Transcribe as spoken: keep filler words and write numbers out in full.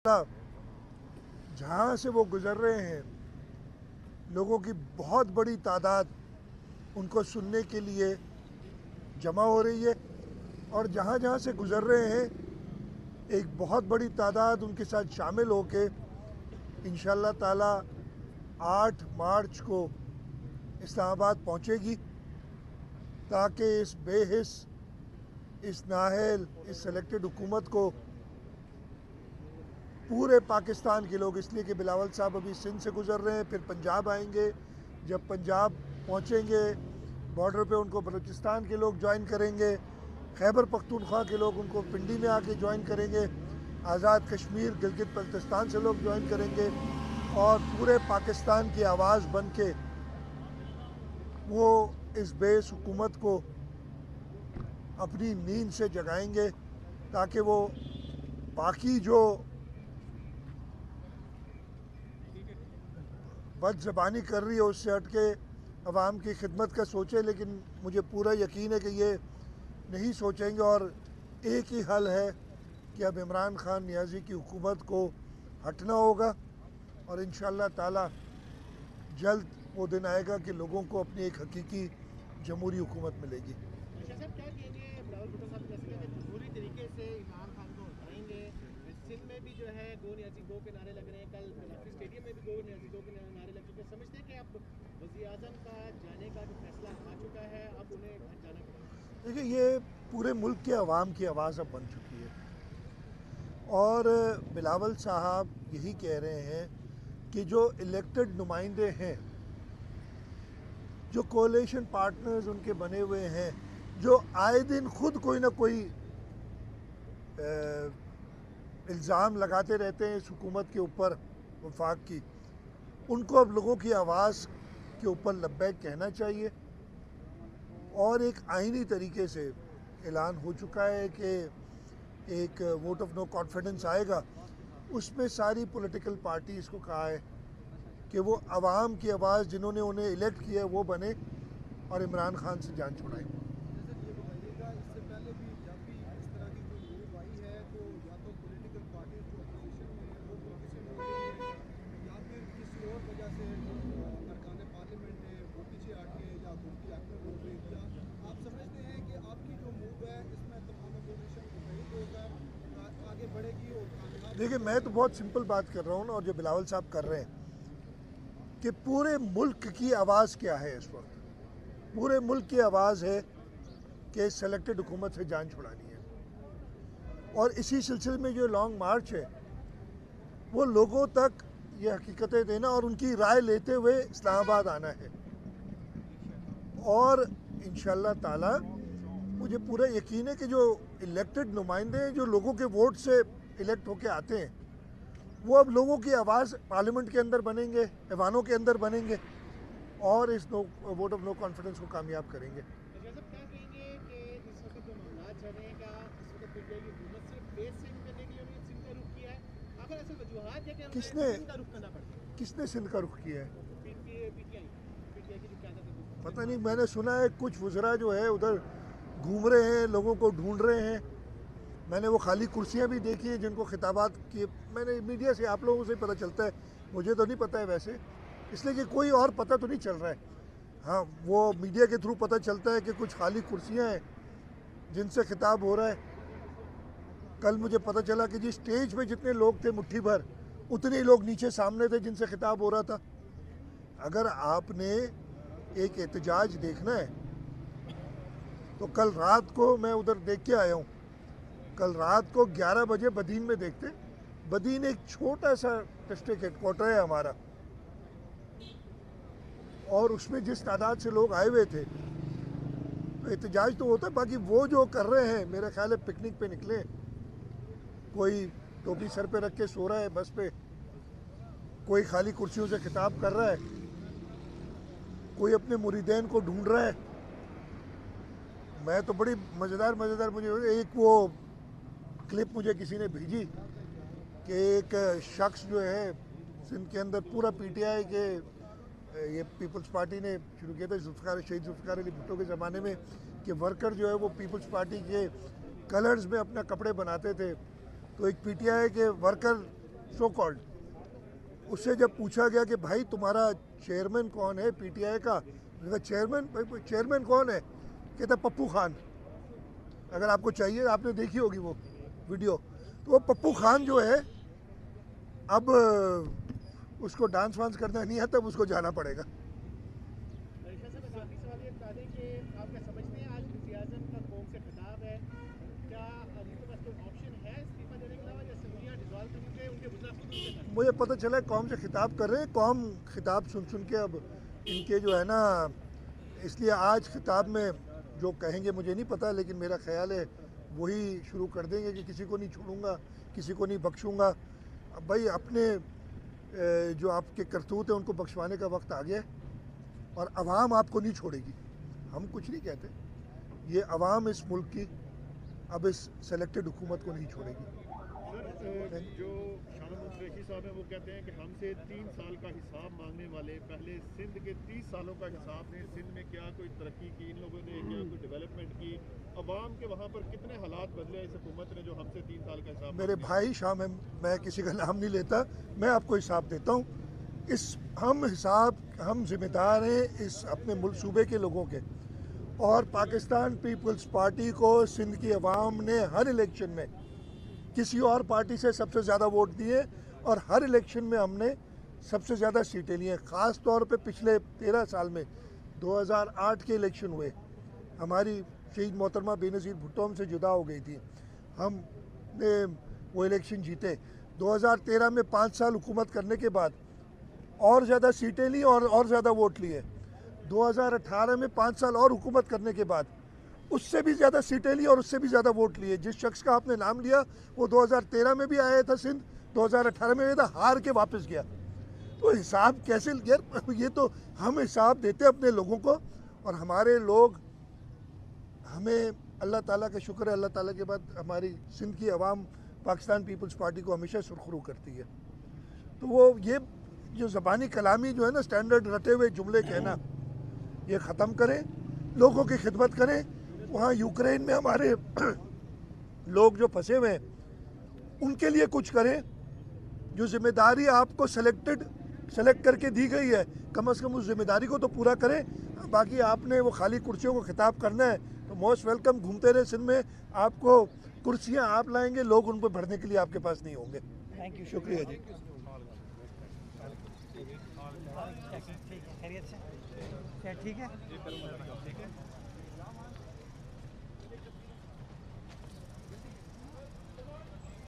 जहाँ से वो गुज़र रहे हैं, लोगों की बहुत बड़ी तादाद उनको सुनने के लिए जमा हो रही है और जहाँ जहाँ से गुज़र रहे हैं एक बहुत बड़ी तादाद उनके साथ शामिल होके इंशाअल्लाह ताला आठ मार्च को इस्लामाबाद पहुँचेगी ताकि इस बेहिस, इस नाअहल, इस सेलेक्टेड हुकूमत को पूरे पाकिस्तान के लोग, इसलिए कि बिलावल साहब अभी सिंध से गुज़र रहे हैं, फिर पंजाब आएंगे। जब पंजाब पहुंचेंगे बॉर्डर पे उनको बलूचिस्तान के लोग ज्वाइन करेंगे, खैबर पख्तूनख्वा के लोग उनको पिंडी में आके ज्वाइन करेंगे, आज़ाद कश्मीर गिलगित बल्तिस्तान से लोग ज्वाइन करेंगे और पूरे पाकिस्तान की आवाज़ बन के वो इस बेस हुकूमत को अपनी नींद से जगाएंगे ताकि वो बाकी जो बद ज़बानी कर रही है उससे हट के अवाम की खिदमत का सोचे। लेकिन मुझे पूरा यकीन है कि ये नहीं सोचेंगे और एक ही हल है कि अब इमरान खान नियाज़ी की हुकूमत को हटना होगा और इंशाअल्लाह ताला जल्द वो दिन आएगा कि लोगों को अपनी एक हकीकी जमहूरी हुकूमत मिलेगी। सिंध में भी जो है गो नियाज़ी गो के नारे लग रहे हैं, कल स्टेडियम में भी गो नियाज़ी गो के नारे लग चुके हैं। समझते हैं कि अब वज़ीर आज़म का जाने का जो फैसला आ चुका है, अब उन्हें घर जाना पड़ेगा। देखिए, ये पूरे मुल्क के अवाम की आवाज़ अब बन चुकी है और बिलावल साहब यही कह रहे हैं कि जो इलेक्टेड नुमाइंदे हैं, जो कोalition पार्टनर्स उनके बने हुए हैं, जो आए दिन खुद कोई ना कोई इल्ज़ाम लगाते रहते हैं इस हुकूमत के ऊपर वफाक की, उनको अब लोगों की आवाज़ के ऊपर लब्बैक कहना चाहिए। और एक आईनी तरीके से ऐलान हो चुका है कि एक वोट ऑफ नो कॉन्फिडेंस आएगा, उसमें सारी पॉलिटिकल पार्टीज़ को कहा है कि वो आवाम की आवाज़ जिन्होंने उन्हें इलेक्ट किया वो बने और इमरान खान से जान छुड़ाएं। देखिए, मैं तो बहुत सिंपल बात कर रहा हूँ ना, और जो बिलावल साहब कर रहे हैं कि पूरे मुल्क की आवाज़ क्या है इस वक्त, पूरे मुल्क की आवाज़ है कि सेलेक्टेड हुकूमत से जान छुड़ानी है और इसी सिलसिले में जो लॉन्ग मार्च है वो लोगों तक ये हकीकतें देना और उनकी राय लेते हुए इस्लामाबाद आना है। और इंशाअल्लाह ताला मुझे पूरा यकीन है कि जो इलेक्टेड नुमाइंदे हैं, जो लोगों के वोट से इलेक्ट होके आते हैं, वो अब लोगों की आवाज़ पार्लियामेंट के अंदर बनेंगे, ऐवानों के अंदर बनेंगे और इस no vote of no confidence को कामयाब करेंगे। किसने किसने सिंध का रुख किया है? पता नहीं, मैंने सुना है कुछ वज़रा जो है उधर घूम रहे हैं, लोगों को ढूंढ रहे हैं। मैंने वो खाली कुर्सियां भी देखी हैं जिनको खिताबात किए, मैंने मीडिया से, आप लोगों से पता चलता है, मुझे तो नहीं पता है वैसे, इसलिए कि कोई और पता तो नहीं चल रहा है। हाँ, वो मीडिया के थ्रू पता चलता है कि कुछ खाली कुर्सियां हैं जिनसे खिताब हो रहा है। कल मुझे पता चला कि जी स्टेज पे जितने लोग थे मुट्ठी भर, उतने ही लोग नीचे सामने थे जिनसे खिताब हो रहा था। अगर आपने एक एहतजाज देखना है तो कल रात को मैं उधर देख के आया हूँ। कल रात को ग्यारह बजे बदीन में देखते, बदीन एक छोटा सा डिस्ट्रिक्ट हेडक्वार्टर है हमारा, और उसमें जिस तादाद से लोग आए हुए थे तो एहतजाज तो होता है। बाकी वो जो कर रहे हैं, मेरा ख्याल है पिकनिक पे निकले, कोई टोपी सर पे रख के सो रहा है बस पे, कोई खाली कुर्सियों से खिताब कर रहा है, कोई अपने मुरीदैन को ढूंढ रहा है। मैं तो बड़ी मज़ेदार मज़ेदार मुझे एक वो क्लिप मुझे किसी ने भेजी कि एक शख्स जो है सिंध के अंदर पूरा पीटीआई के, ये पीपल्स पार्टी ने शुरू किया था जुल्फ़िकार शहीद जुल्फ़िकार अली भुट्टो के ज़माने में, कि वर्कर जो है वो पीपल्स पार्टी के कलर्स में अपना कपड़े बनाते थे। तो एक पीटीआई के वर्कर सो कॉल्ड, उससे जब पूछा गया कि भाई तुम्हारा चेयरमैन कौन है पीटीआई का, मैंने कहा चेयरमैन, भाई चेयरमैन कौन है? कहता पप्पू खान। अगर आपको चाहिए, आपने देखी होगी वो वीडियो, तो वो पप्पू खान जो है, अब उसको डांस वांस करना नहीं आता, अब उसको जाना पड़ेगा। शाह साहब, एक आखिरी सवाल ये बता दें कि आप क्या समझते हैं आज वज़ीर आज़म का कौम से खिताब है, क्या उनके पास कोई ऑप्शन है इस्तीफा देने के अलावा, या असम्बलियाँ डिसॉल्व करनी चाहिए, उनके वज़रा खुद उनसे करना? मुझे पता चला है कौम से खिताब कर रहे हैं, कौम खिताब सुन सुन के अब इनके जो है ना, इसलिए आज खिताब में जो कहेंगे मुझे नहीं पता, लेकिन मेरा ख्याल है वही शुरू कर देंगे कि किसी को नहीं छोड़ूंगा, किसी को नहीं बख्शूंगा। अब भाई अपने जो आपके करतूत हैं उनको बख्शवाने का वक्त आ गया है, और अवाम आपको नहीं छोड़ेगी। हम कुछ नहीं कहते, ये अवाम इस मुल्क की अब इस सेलेक्टेड हुकूमत को नहीं छोड़ेगी। सर, जो शाह मुंशी साहब हैं वो कहते हैं कि हमसे तीन साल का हिसाब मांगने वाले, पहले सिंध के तीस सालों का हिसाब ने, सिंध में क्या कोई तरक्की की इन लोगों ने, क्या कोई डेवलपमेंट की, अवाम के वहाँ पर कितने हालात बदले इस हुकूमत ने जो हमसे तीन साल का हिसाब। मेरे भाई शाह, मैं मैं किसी का नाम नहीं लेता, मैं आपको हिसाब देता हूँ। इस हम हिसाब हम जिम्मेदार हैं इस अपने मुल्क सूबे के लोगों के, और पाकिस्तान पीपल्स पार्टी को सिंध की अवाम ने हर इलेक्शन में किसी और पार्टी से सबसे ज़्यादा वोट दिए, और हर इलेक्शन में हमने सबसे ज़्यादा सीटें ली हैं। ख़ास तौर पे पिछले तेरह साल में दो हज़ार आठ के इलेक्शन हुए, हमारी शहीद मोहतरमा बेनज़ीर भुट्टो हमसे जुदा हो गई थी, हमने वो इलेक्शन जीते। दो हज़ार तेरह में पाँच साल हुकूमत करने के बाद और ज़्यादा सीटें ली और और ज़्यादा वोट लिए। दो हज़ार अठारह में पाँच साल और हुकूमत करने के बाद उससे भी ज़्यादा सीटें ली और उससे भी ज़्यादा वोट लिए। जिस शख्स का आपने नाम लिया वो दो हज़ार तेरह में भी आया था सिंध, दो हज़ार अठारह में आया था, हार के वापस गया। तो हिसाब कैसे यार, ये तो हम हिसाब देते अपने लोगों को, और हमारे लोग हमें, अल्लाह ताला का शुक्र है, अल्लाह ताला के बाद हमारी सिंध की आवाम पाकिस्तान पीपल्स पार्टी को हमेशा सुरखरू करती है। तो वो ये जो ज़बानी कलामी जो है ना, स्टैंडर्ड रटे हुए जुमले कहना, ये ख़त्म करें, लोगों की खिदमत करें। वहाँ यूक्रेन में हमारे लोग जो फंसे हुए हैं उनके लिए कुछ करें। जो जिम्मेदारी आपको सेलेक्टेड सेलेक्ट करके दी गई है, कम अज़ कम उस जिम्मेदारी को तो पूरा करें। बाकी आपने वो खाली कुर्सियों को खिताब करना है तो मोस्ट वेलकम, घूमते रहे सिंध में, आपको कुर्सियाँ आप लाएंगे, लोग उन पर भरने के लिए आपके पास नहीं होंगे। थैंक यू, शुक्रिया जी। खैरियत से क्या ठीक है?